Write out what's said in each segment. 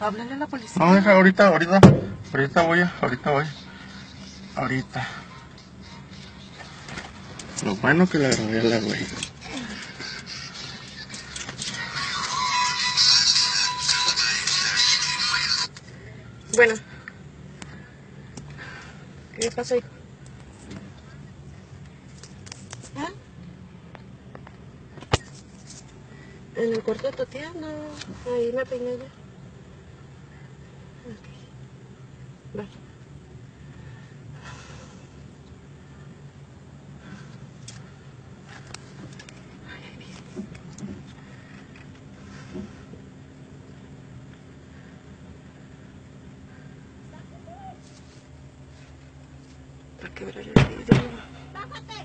Háblale a la policía. No, deja, ahorita voy. Ahorita. Lo bueno que le agarré a la güey. Bueno. ¿Qué pasó, hijo? ¿Ah? En el cuarto de tu tía, no. Ahí me peiné ya. Ok. Vale. Para quebrar el vidrio. ¡Bájate!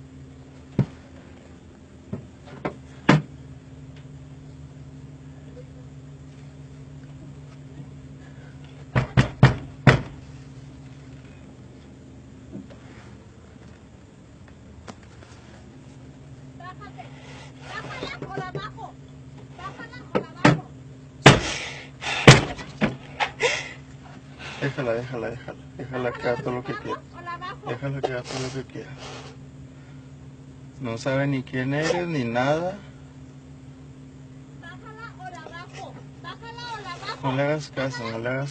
¡Bájate! ¡Bájala por abajo! ¡Bájala por abajo! Déjala que haga todo lo que quiera. Déjala que haga todo lo que quiera. No sabe ni quién eres ni nada. ¡Bájala o la bajo! ¡Bájala o la bajo! No le hagas caso.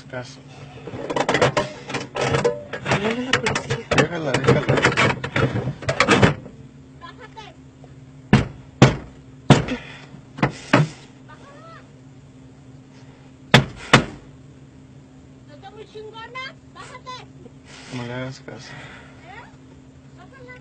Háblale a la policía. Déjala. ¡Bájate! ¡Bájala! ¿No está muy chingona? ¡Bájate! No le hagas caso. Bájala.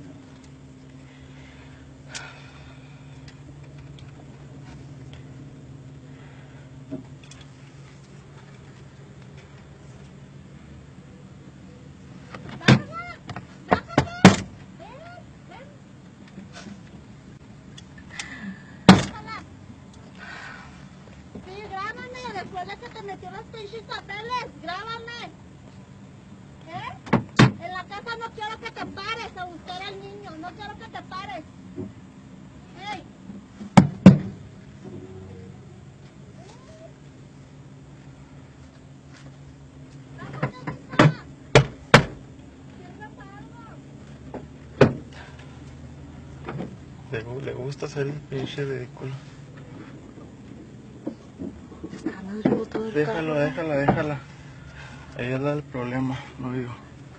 Sí, grábame después de que te metió los pinches papeles. Grábame. En la casa no quiero que te pares a buscar al niño. No quiero que te pares. ¡Ey! ¡Bájate, hija! ¡Sirve para algo! Le gusta hacer el pinche ridículo. Está madre todo el carro. Déjala. Ella es la del problema, no digo.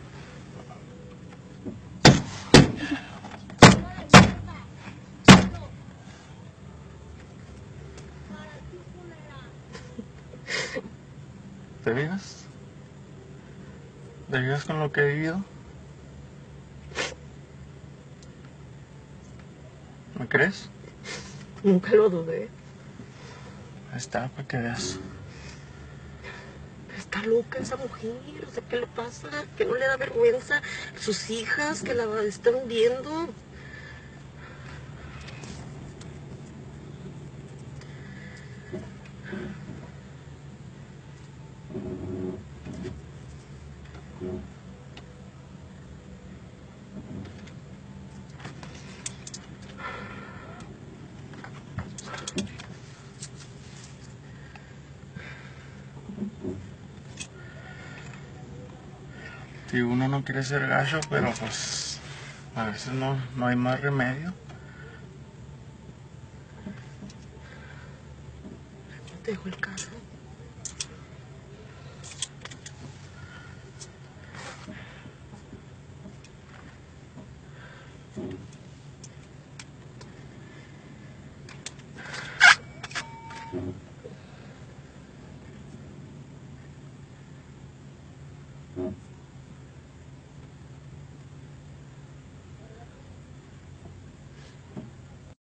¿Te fijas? ¿Te fijas con lo que he vivido? ¿Me crees? Nunca lo dudé. Ahí está, para que veas. Está loca esa mujer. O sea, ¿qué le pasa? Que no le da vergüenza. Sus hijas que la están viendo. Si uno no quiere ser gacho, pero pues a veces no hay más remedio. Te dejo el carro.